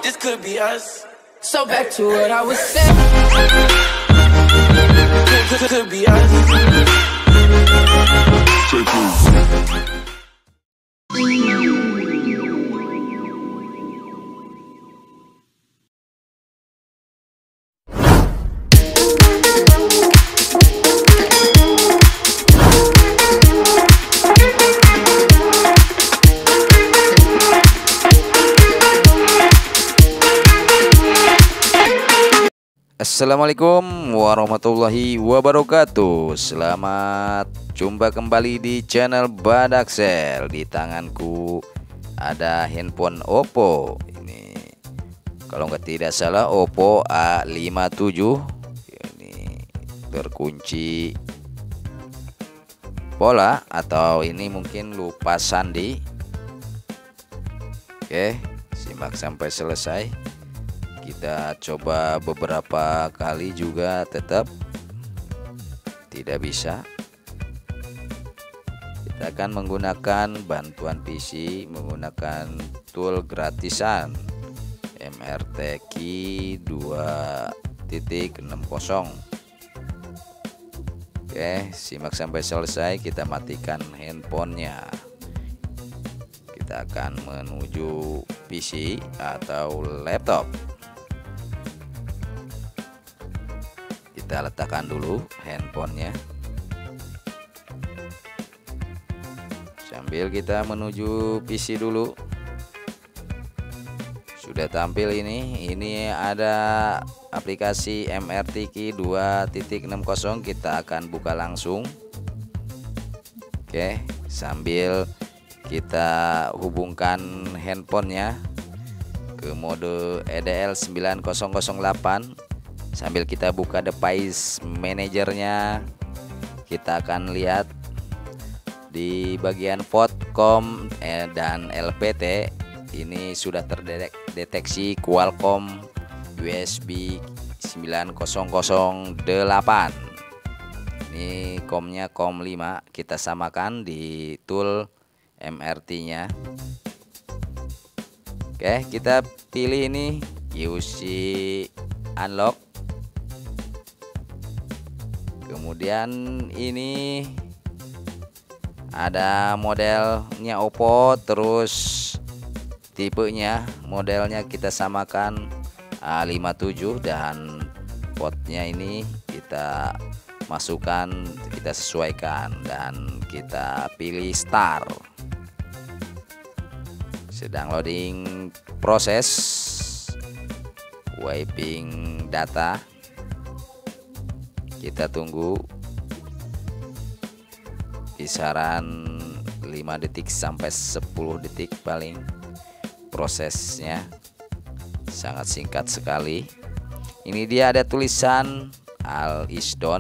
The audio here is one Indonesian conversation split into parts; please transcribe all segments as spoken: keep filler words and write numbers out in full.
this could be us. So back to what I was saying. Could, could, could be us. Assalamualaikum warahmatullahi wabarakatuh. Selamat jumpa kembali di channel Badaksel. Di tanganku ada handphone Oppo. Ini kalau nggak tidak salah Oppo A lima tujuh. Ini terkunci pola atau ini mungkin lupa sandi. Oke, simak sampai selesai. Kita coba beberapa kali juga tetap tidak bisa. Kita akan menggunakan bantuan P C menggunakan tool gratisan M R T Key dua titik enam nol. Oke, simak sampai selesai. Kita matikan handphonenya. Kita akan menuju P C atau laptop. Kita letakkan dulu handphonenya sambil kita menuju P C dulu. Sudah tampil ini. Ini ada aplikasi M R T Key dua titik enam nol. Kita akan buka langsung. Oke, sambil kita hubungkan handphonenya ke mode E D L sembilan nol nol delapan. Sambil kita buka device manajernya, kita akan lihat di bagian port com dan L P T ini sudah terdeteksi Qualcomm U S B sembilan nol nol delapan. Ini COM-nya COM lima. Kita samakan di tool M R T-nya. Oke, kita pilih ini Q C unlock. Kemudian ini ada modelnya Oppo, terus tipenya modelnya kita samakan A lima tujuh dan portnya ini kita masukkan, kita sesuaikan dan kita pilih start. Sedang loading proses wiping data. Kita tunggu kisaran lima detik sampai sepuluh detik paling. Prosesnya sangat singkat sekali. Ini dia ada tulisan all is done.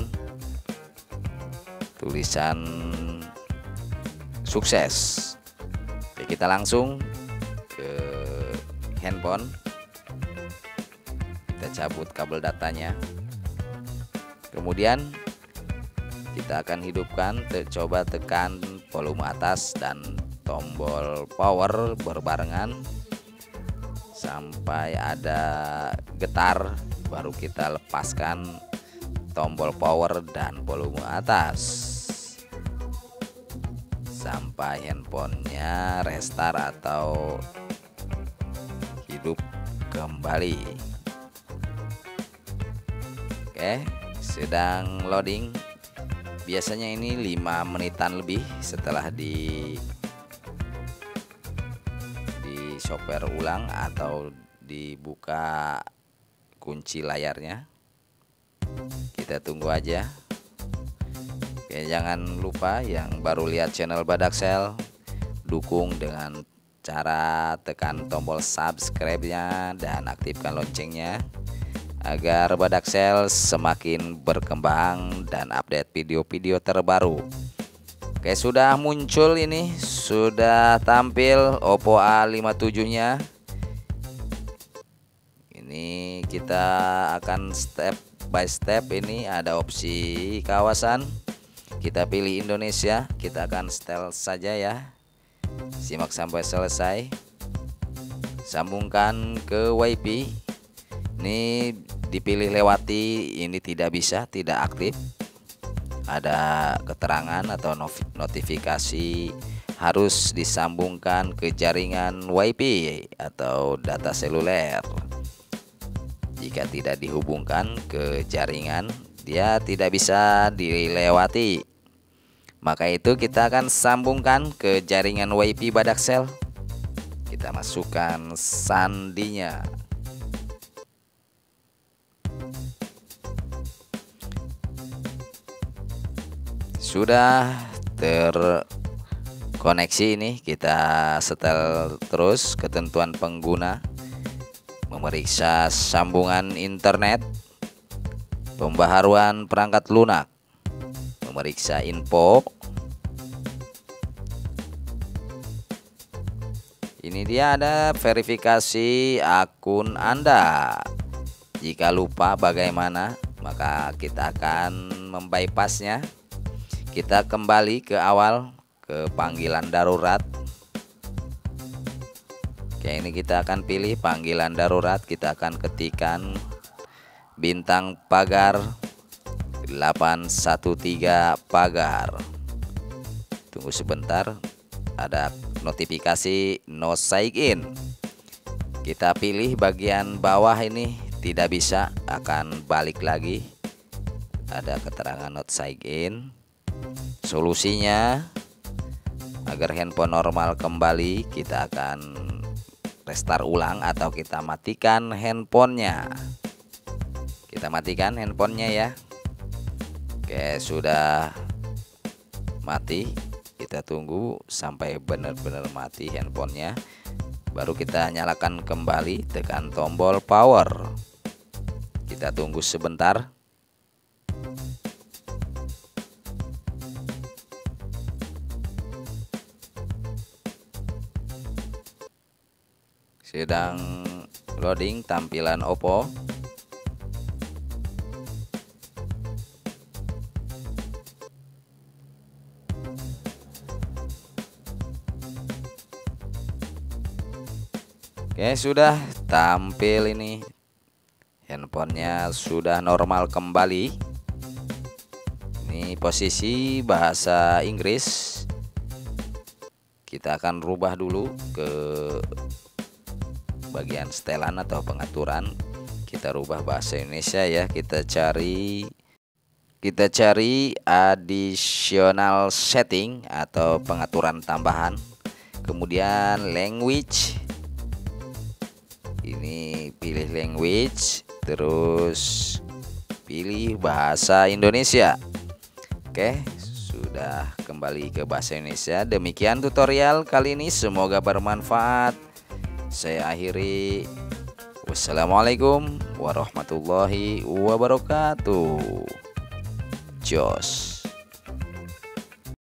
Tulisan sukses. Oke, kita langsung ke handphone. Kita cabut kabel datanya. Kemudian kita akan hidupkan, coba tekan volume atas dan tombol power berbarengan sampai ada getar, baru kita lepaskan tombol power dan volume atas sampai handphonenya restart atau hidup kembali. Oke, sedang loading. Biasanya ini lima menitan lebih setelah di di software ulang atau dibuka kunci layarnya. Kita tunggu aja. Oke, jangan lupa yang baru lihat channel Badaksel, dukung dengan cara tekan tombol subscribe-nya dan aktifkan loncengnya agar Badaksel semakin berkembang dan update video-video terbaru. Oke, sudah muncul ini, sudah tampil Oppo A lima tujuh nya. Ini kita akan step by step. Ini ada opsi kawasan. Kita pilih Indonesia, kita akan setel saja ya. Simak sampai selesai. sambungkan ke WiFi. Ini dipilih lewati, ini tidak bisa, tidak aktif. Ada keterangan atau notifikasi harus disambungkan ke jaringan WiFi atau data seluler. Jika tidak dihubungkan ke jaringan, dia tidak bisa dilewati. Maka itu kita akan sambungkan ke jaringan WiFi Badaxel. Kita masukkan sandinya. Sudah terkoneksi ini, kita setel terus ketentuan pengguna, memeriksa sambungan internet, pembaharuan perangkat lunak, memeriksa info. Ini dia ada verifikasi akun Anda. Jika lupa bagaimana, maka kita akan membypassnya. Kita kembali ke awal, ke panggilan darurat. Oke, ini kita akan pilih panggilan darurat. Kita akan ketikkan bintang pagar delapan satu tiga pagar. Tunggu sebentar, ada notifikasi no sign in. Kita pilih bagian bawah ini, tidak bisa, akan balik lagi. Ada keterangan not sign in. Solusinya agar handphone normal kembali, kita akan restart ulang atau kita matikan handphonenya. Kita matikan handphonenya ya. Oke, sudah mati. Kita tunggu sampai benar-benar mati handphonenya, baru kita nyalakan kembali, tekan tombol power. Kita tunggu sebentar. Sedang loading tampilan Oppo. Oke, sudah tampil ini. Handphonenya sudah normal kembali. Ini posisi bahasa Inggris. Kita akan rubah dulu ke bagian setelan atau pengaturan. Kita rubah bahasa Indonesia ya. Kita cari kita cari additional setting atau pengaturan tambahan. Kemudian language. Ini pilih language, terus pilih bahasa Indonesia. Oke, sudah kembali ke bahasa Indonesia. Demikian tutorial kali ini, semoga bermanfaat. Saya akhiri. Wassalamualaikum warahmatullahi wabarakatuh. Jos.